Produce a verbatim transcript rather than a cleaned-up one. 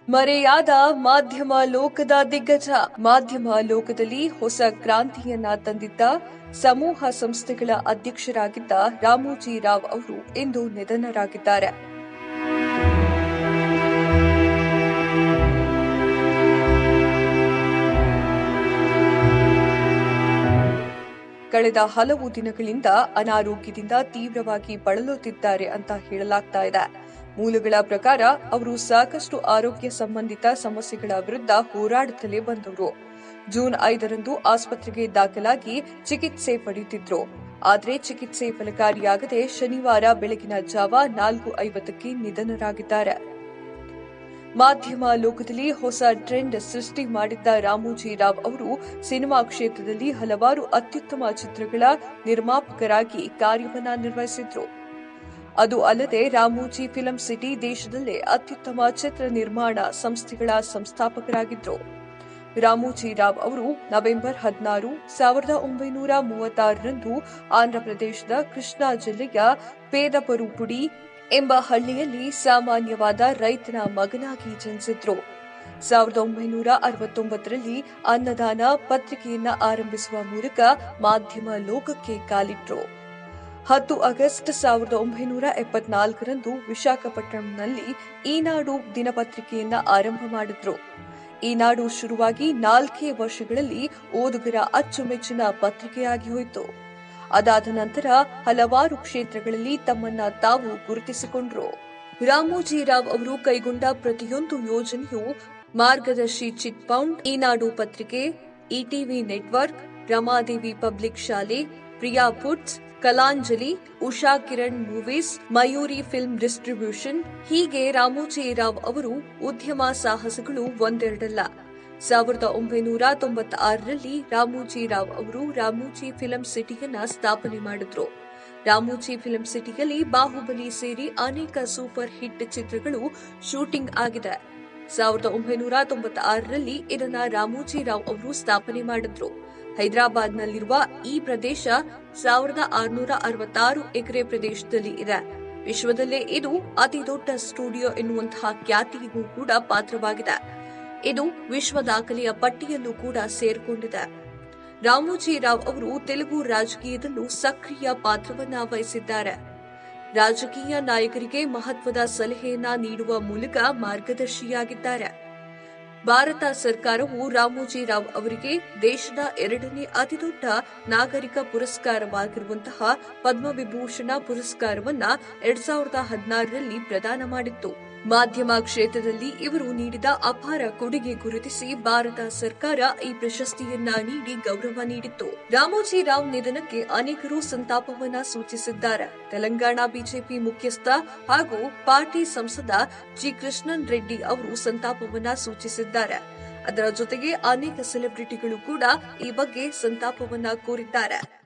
ಮರೆಯಾದ ಮಾಧ್ಯಮ ಲೋಕದ ದಿಗ್ಗಜ. ಮಾಧ್ಯಮ ಲೋಕದಲ್ಲಿ ಹೊಸ ಕ್ರಾಂತಿಯನ್ನ ತಂದಿದ್ದ ಸಮೂಹ ಸಂಸ್ಥೆಗಳ ಅಧ್ಯಕ್ಷರಾಗಿದ್ದ ರಾಮೋಜಿ ರಾವ್ ಅವರು ಇಂದು ನಿಧನರಾಗಿದ್ದಾರೆ. ಕಳೆದ ಹಲವು ದಿನಗಳಿಂದ ಅನಾರೋಗ್ಯದಿಂದ ತೀವ್ರವಾಗಿ ಬಳಲುತ್ತಿದ್ದಾರೆ ಅಂತ ಹೇಳಲಾಗ್ತಾ ಇದೆ. ಮೂಲಗಳ ಪ್ರಕಾರ ಅವರು ಸಾಕಷ್ಟು ಆರೋಗ್ಯ ಸಂಬಂಧಿತ ಸಮಸ್ಯೆಗಳ ವಿರುದ್ಧ ಹೋರಾಡುತ್ತಲೇ ಬಂದವರು. ಜೂನ್ ಐದರಂದು ಆಸ್ಪತ್ರೆಗೆ ದಾಖಲಾಗಿ ಚಿಕಿತ್ಸೆ ಪಡೆಯುತ್ತಿದ್ರು. ಆದರೆ ಚಿಕಿತ್ಸೆ ಫಲಕಾರಿಯಾಗದೆ ಶನಿವಾರ ಬೆಳಗಿನ ಜಾವ ನಾಲ್ಕು ಐವತ್ತಕ್ಕೆ ನಿಧನರಾಗಿದ್ದಾರೆ. ಮಾಧ್ಯಮ ಲೋಕದಲ್ಲಿ ಹೊಸ ಟ್ರೆಂಡ್ ಸೃಷ್ಟಿ ಮಾಡಿದ್ದ ರಾಮೋಜಿ ರಾವ್ ಅವರು ಸಿನಿಮಾ ಕ್ಷೇತ್ರದಲ್ಲಿ ಹಲವಾರು ಅತ್ಯುತ್ತಮ ಚಿತ್ರಗಳ ನಿರ್ಮಾಪಕರಾಗಿ ಕಾರ್ಯವನ್ನ ನಿರ್ವಹಿಸಿದ್ರು. ಅದು ಅಲ್ಲದೆ ರಾಮೋಜಿ ಫಿಲಂ ಸಿಟಿ ದೇಶದಲ್ಲೇ ಅತ್ಯುತ್ತಮ ಚಿತ್ರ ನಿರ್ಮಾಣ ಸಂಸ್ಥೆಗಳ ಸಂಸ್ಥಾಪಕರಾಗಿದ್ರು. ರಾಮೋಜಿ ರಾವ್ ಅವರು ನವೆಂಬರ್ ಹದಿನಾರು ಸಾವಿರದ ಒಂಬೈನೂರ ಮೂವತ್ತಾರರಂದು ಆಂಧ್ರಪ್ರದೇಶದ ಕೃಷ್ಣಾ ಜಿಲ್ಲೆಯ ಪೇದಪರುಪುಡಿ ಎಂಬ ಹಳ್ಳಿಯಲ್ಲಿ ಸಾಮಾನ್ಯವಾದ ರೈತನ ಮಗನಾಗಿ ಜನಿಸಿದ್ರು. ಸಾವಿರದ ಒಂಬೈನೂರ ಅರವತ್ತೊಂಬತ್ತರಲ್ಲಿ ಅನ್ನದಾನ ಪತ್ರಿಕೆಯನ್ನ ಆರಂಭಿಸುವ ಮೂಲಕ ಮಾಧ್ಯಮ ಲೋಕಕ್ಕೆ ಕಾಲಿಟ್ರು. ಹತ್ತು ಆಗಸ್ಟ್ ಸಾವಿರದ ಒಂಬೈನೂರ ಎಪ್ಪತ್ನಾಲ್ಕರಂದು ವಿಶಾಖಪಟ್ಟಣಂನಲ್ಲಿ ಈನಾಡು ದಿನಪತ್ರಿಕೆಯನ್ನ ಆರಂಭ ಮಾಡಿದ್ರು. ಈನಾಡು ಶುರುವಾಗಿ ನಾಲ್ಕೇ ವರ್ಷಗಳಲ್ಲಿ ಓದುಗರ ಅಚ್ಚುಮೆಚ್ಚಿನ ಪತ್ರಿಕೆಯಾಗಿ ಹೋಯಿತು. ಅದಾದ ನಂತರ ಹಲವಾರು ಕ್ಷೇತ್ರಗಳಲ್ಲಿ ತಮ್ಮನ್ನ ತಾವು ಗುರುತಿಸಿಕೊಂಡ್ರು. ರಾಮೋಜಿ ರಾವ್ ಅವರು ಕೈಗೊಂಡ ಪ್ರತಿಯೊಂದು ಯೋಜನೆಯು ಮಾರ್ಗದರ್ಶಿ ಚಿಟ್ ಫಂಡ್, ಈನಾಡು ಪತ್ರಿಕೆ, ಇಟಿವಿ ನೆಟ್ವರ್ಕ್, ರಮಾದೇವಿ ಪಬ್ಲಿಕ್ ಶಾಲೆ, Priya foods, Kalanjali, Usha Kiran movies, Mayuri film distribution ಹೀಗೆ ರಾಮೋಜಿ ರಾವ್ ಅವರು ಉದ್ಯಮ ಸಾಹಸಗಳು ಒಂದೆರಡಲ್ಲ. ಸಾವಿರದ ಒಂಬೈನೂರ ತೊಂಬತ್ತಾರರಲ್ಲಿ ರಾಮೋಜಿ ರಾವ್ ಅವರು ರಾಮೋಜಿ ಫಿಲಂ ಸಿಟಿಯನ್ನ ಸ್ಥಾಪನೆ ಮಾಡಿದ್ರು. ರಾಮೋಜಿ ಫಿಲಂ ಸಿಟಿಯಲ್ಲಿ ಬಾಹುಬಲಿ ಸೇರಿ ಅನೇಕ ಸೂಪರ್ ಹಿಟ್ ಚಿತ್ರಗಳು ಶೂಟಿಂಗ್ ಆಗಿದೆ. ಸಾವಿರದ ಒಂಬೈನೂರ ತೊಂಬತ್ತಾರರಲ್ಲಿ ಇದನ್ನ ರಾಮೋಜಿ ರಾವ್ ಅವರು ಸ್ಥಾಪನೆ ಮಾಡಿದ್ರು. ಹೈದರಾಬಾದ್ನಲ್ಲಿರುವ ಈ ಪ್ರದೇಶ ಸಾವಿರದ ಆರುನೂರ ಅರವತ್ತಾರು ಎಕರೆ ಪ್ರದೇಶದಲ್ಲಿ ಇದೆ. ವಿಶ್ವದಲ್ಲೇ ಇದು ಅತಿ ದೊಡ್ಡ ಸ್ಟುಡಿಯೋ ಎನ್ನುವಂತಹ ಖ್ಯಾತಿಗೂ ಕೂಡ ಪಾತ್ರವಾಗಿದೆ. ಇದು ವಿಶ್ವ ದಾಖಲೆಯ ಪಟ್ಟಿಯಲ್ಲೂ ಕೂಡ ಸೇರಿಕೊಂಡಿದೆ. ರಾಮೋಜಿ ರಾವ್ ಅವರು ತೆಲುಗು ರಾಜಕೀಯದಲ್ಲೂ ಸಕ್ರಿಯ ಪಾತ್ರವನ್ನ ವಹಿಸಿದ್ದಾರೆ. ರಾಜಕೀಯ ನಾಯಕರಿಗೆ ಮಹತ್ವದ ಸಲಹೆಯನ್ನ ನೀಡುವ ಮೂಲಕ ಮಾರ್ಗದರ್ಶಿಯಾಗಿದ್ದಾರೆ. ಭಾರತ ಸರ್ಕಾರವು ರಾಮೋಜಿ ರಾವ್ ಅವರಿಗೆ ದೇಶದ ಎರಡನೇ ಅತಿದೊಡ್ಡ ನಾಗರಿಕ ಪುರಸ್ಕಾರವಾಗಿರುವಂತಹ ಪದ್ಮವಿಭೂಷಣ ಪುರಸ್ಕಾರವನ್ನ ಎರಡ್ ಸಾವಿರದ ಹದಿನಾರರಲ್ಲಿ ಪ್ರದಾನ ಮಾಡಿತ್ತು. ಮಾಧ್ಯಮ ಕ್ಷೇತ್ರದಲ್ಲಿ ಇವರು ನೀಡಿದ ಅಪಾರ ಕೊಡುಗೆ ಗುರುತಿಸಿ ಭಾರತ ಸರ್ಕಾರ ಈ ಪ್ರಶಸ್ತಿಯನ್ನ ನೀಡಿ ಗೌರವ ನೀಡಿತ್ತು. ರಾಮೋಜಿ ರಾವ್ ನಿಧನಕ್ಕೆ ಅನೇಕರು ಸಂತಾಪವನ್ನ ಸೂಚಿಸಿದ್ದಾರೆ. ತೆಲಂಗಾಣ ಬಿಜೆಪಿ ಮುಖ್ಯಸ್ಥ ಹಾಗೂ ಪಾರ್ಟಿ ಸಂಸದ ಜಿ ಕೃಷ್ಣನ್ ರೆಡ್ಡಿ ಅವರು ಸಂತಾಪವನ್ನ ಸೂಚಿಸಿದ್ದಾರೆ. ಅದರ ಜೊತೆಗೆ ಅನೇಕ ಸೆಲೆಬ್ರಿಟಿಗಳು ಕೂಡ ಈ ಬಗ್ಗೆ ಸಂತಾಪವನ್ನ ಕೋರಿದ್ದಾರೆ.